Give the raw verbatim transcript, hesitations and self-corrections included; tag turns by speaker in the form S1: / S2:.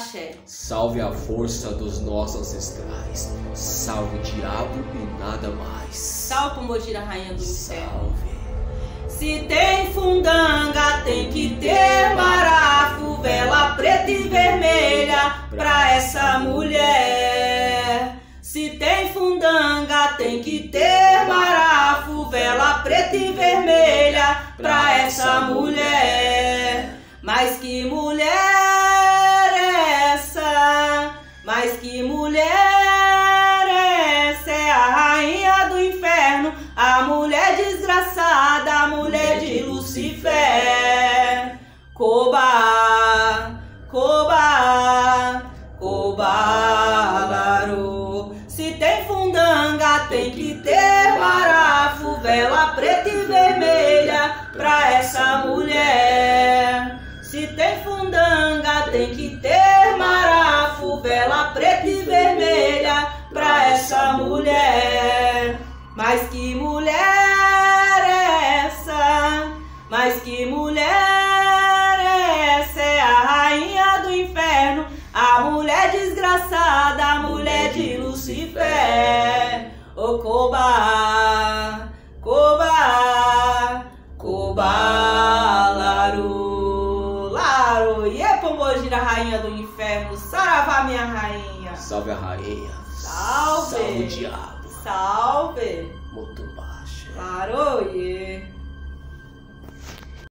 S1: axé.
S2: Salve a força dos nossos ancestrais. Salve o diabo e nada mais.
S1: Salve Pombogira, rainha do inferno.
S2: Salve.
S1: Se tem fundanga, tem que ter marafo, vela preta e vermelha pra essa mulher. Se tem fundanga, tem que ter marafo, vela preta e vermelha pra essa mulher. Mas que mulher é essa? Mas que mulher é essa? É a rainha do inferno, a mulher desgraçada, a mulher de Lucifer. Coba, coba, coba, larô. Se tem fundanga, tem que ter marafo, vela preta e vermelha pra essa mulher. Se tem fundanga, tem que ter marafo, vela preta e vermelha pra essa mulher. Mas que mulher é essa? Mas que mulher é essa? É a rainha do inferno, a mulher desgraçada, a mulher de Lucifer. Ô Coba, Coba, Coba, Laro, Laro. E é Pombogira, rainha do inferno. Saravá, minha rainha.
S2: Salve a rainha.
S1: Salve.
S2: Salve o diabo.
S1: Salve.
S2: Muito baixo.
S1: Claro, yeah.